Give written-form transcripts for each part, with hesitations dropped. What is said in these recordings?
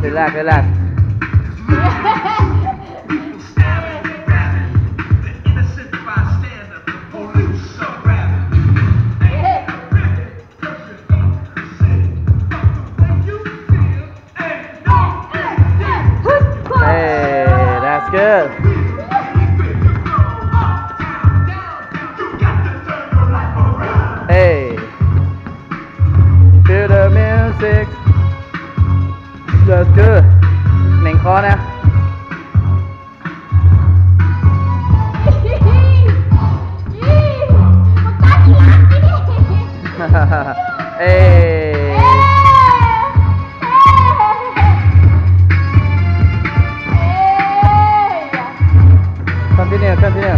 Relax, relax. Hey, that's good. Hey, feel the music. That's good. หนึ่งคอนะ เอ้ continue continue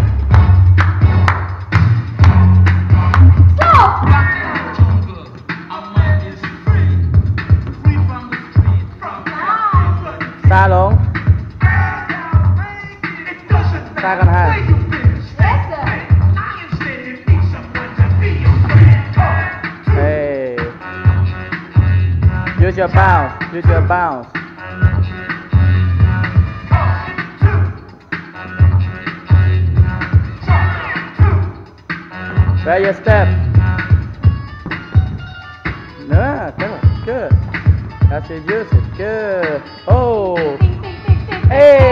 xa luôn xa con hai hey use your bounce use your bounce where your step no good good that's it use it good oh hey